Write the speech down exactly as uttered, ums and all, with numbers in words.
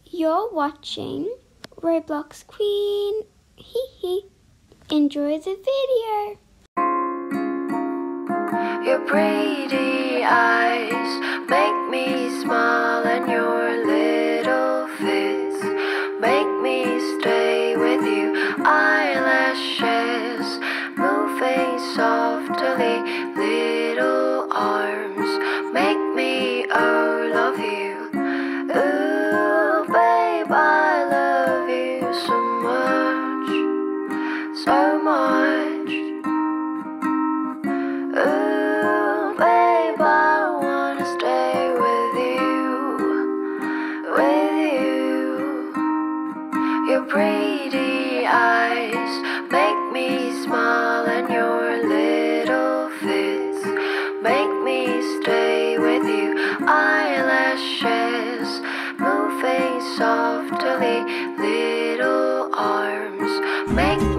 You're watching Roblox Queen. Hee hee. Enjoy the video. Your pretty eyes make me smile, and your little fits make me stay with you. Eyelashes moving softly, little arms make me oh love you. Ooh, babe, I love you so much, so much. Ooh, babe, I wanna stay with you, with you. Your pretty eyes make me smile, and your little fits make me stay with you. Eyelashes moving softly, little arms make